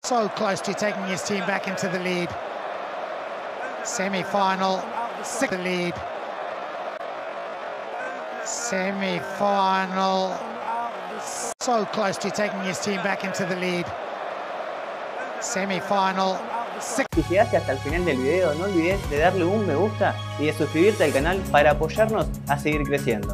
So close to taking his team back into the lead. Semi-final, the lead. Semi-final, so close to taking his team back into the lead. Semi-final. Si llegaste hasta el final del video, no olvides de darle un me gusta y de suscribirte al canal para apoyarnos a seguir creciendo.